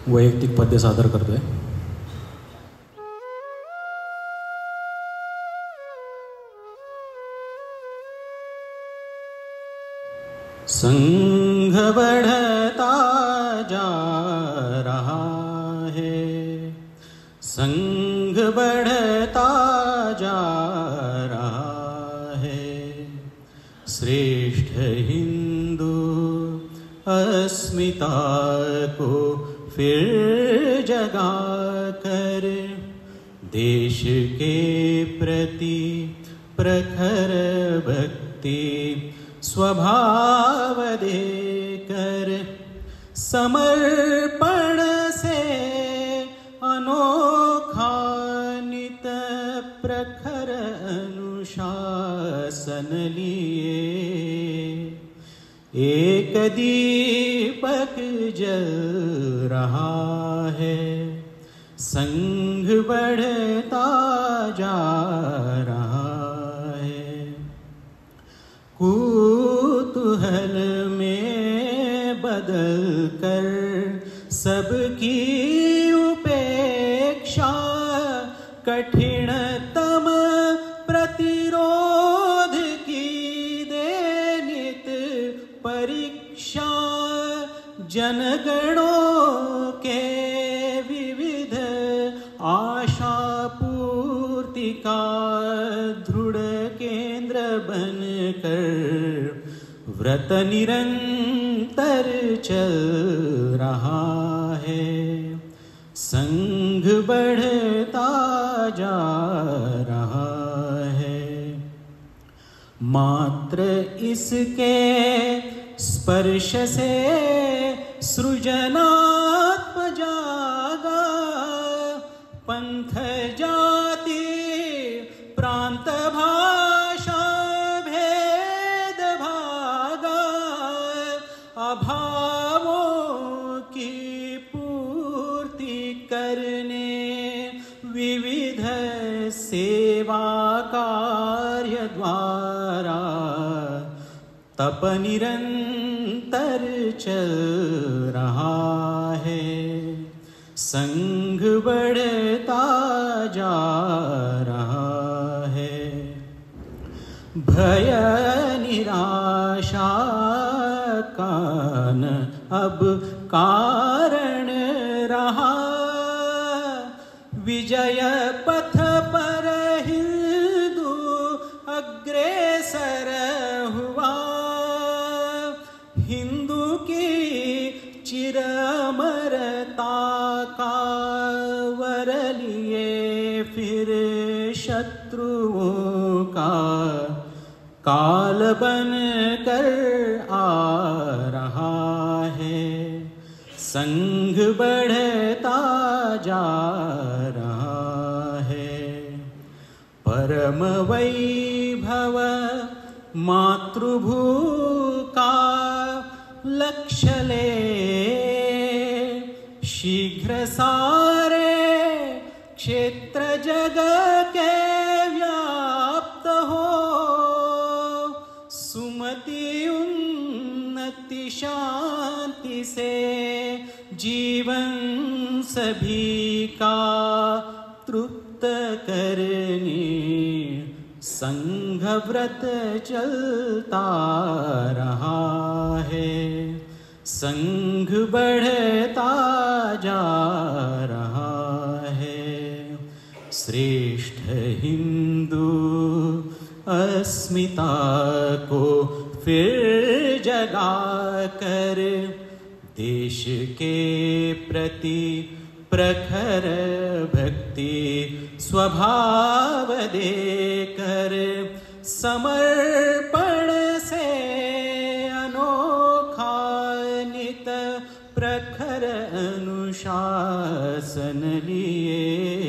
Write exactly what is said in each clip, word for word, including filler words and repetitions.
वैयक्तिक पद्य सादर करतोय. संघ बढ़ता जा रहा है, संघ बढ़ता जा रहा है, श्रेष्ठ हिंदू अस्मिता को फिर जगा कर देश के प्रति प्रखर भक्ति स्वभाव देकर समर्पण से अनोखा नित प्रखर अनुशासन लिए एक दीपक जल रहा है, संघ बढ़ता जा रहा है. कुतूहल में बदल कर सबकी उपेक्षा कठिनतम प्रतिरोध की दे नित परीक्षा. जनगणों के विविध आशा पूर्ति का दृढ़ केंद्र बनकर व्रत निरंतर चल रहा है, संघ बढ़ता जा रहा है. मात्र इसके स्पर्श से सृजनात्म जागा, पंथ जाति प्रांत भाषा भेद भागा. अभावों की पूर्ति करने विविध सेवा कार्य द्वारा तप निरंतर चल रहा है, संघ बढ़ता जा रहा है. भय निराशा का न अब कारण रहा, विजय पथ पर हिंदू अग्रेसर हुआ. हिंदू की चिरअमरता का वर लिए फिर शत्रुओं का काल बन कर आ रहा है, संघ बढ़ता जा रहा है. परम वैभव मातृभू का लक्ष्य ले शीघ्र सारे क्षेत्र जग के व्याप्त हो. सुमति उन्नति शांति से जीवन सभी का तृप्त करने संघ व्रत चलता रहा है, संघ बढ़ता जा रहा है. श्रेष्ठ हिंदू अस्मिता को फिर जगा कर देश के प्रति प्रखर भक्ति स्वभाव देकर समर्पण से अनोखा नित प्रखर अनुशासन लिए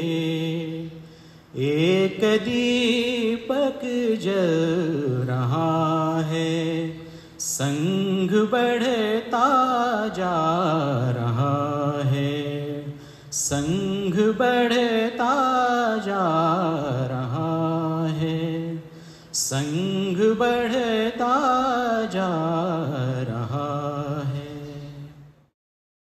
एक दीपक जल रहा है, संघ बढ़ता जा रहा है, संघ बढ़ता जा रहा है, संघ बढ़ता जा रहा